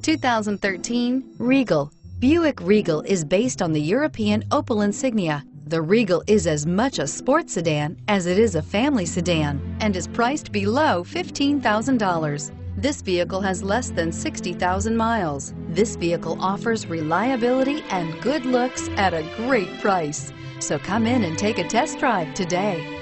2013 Regal. Buick Regal is based on the European Opel insignia. The Regal is as much a sports sedan as it is a family sedan and is priced below $15,000. This vehicle has less than 60,000 miles. This vehicle offers reliability and good looks at a great price. So come in and take a test drive today.